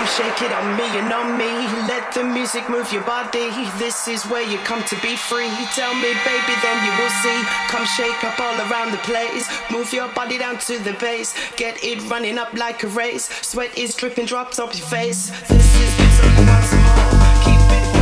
Come shake it on me and on me. Let the music move your body. This is where you come to be free. Tell me, baby, then you will see. Come shake up all around the place. Move your body down to the base. Get it running up like a race. Sweat is dripping drops off your face. This is good, so you want some more. Keep it